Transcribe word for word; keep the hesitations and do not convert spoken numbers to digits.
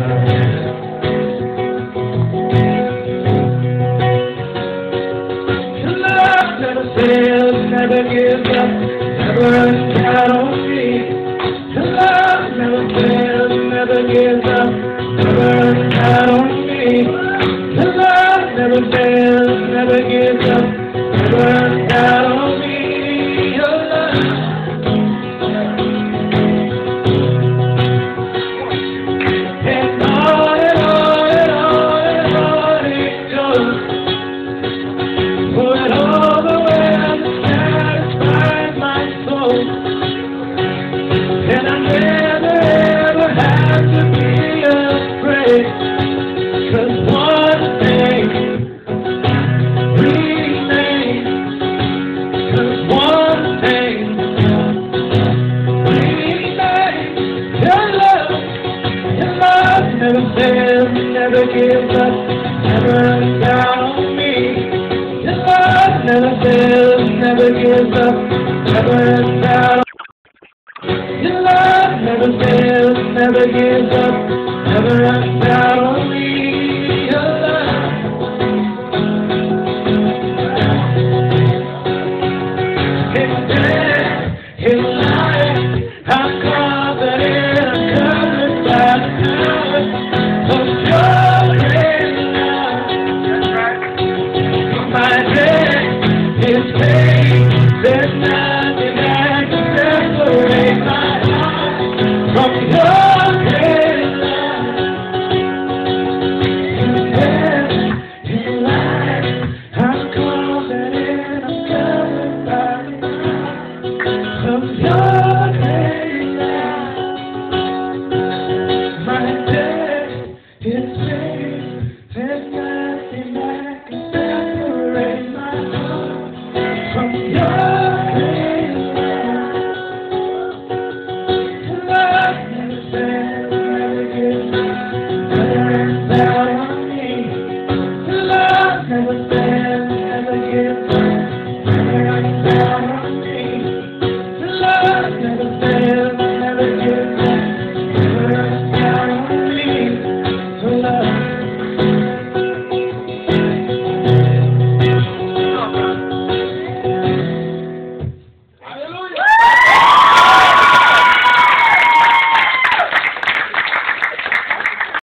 Your love never fails, never gives up, never runs out on me. Your love never fails, never gives up, never runs out on me. Your love never fails, never gives up, never runs out on me. Your love. And on and on and on and on it goes. But all the way to satisfy my soul. And I never ever have to be afraid. 'Cause one thing remains. 'Cause one thing remains. Your love, your love never fails, never gives up, never runs out on me. Your love never fails, never gives up, never runs out. Your love never fails, never gives up, never runs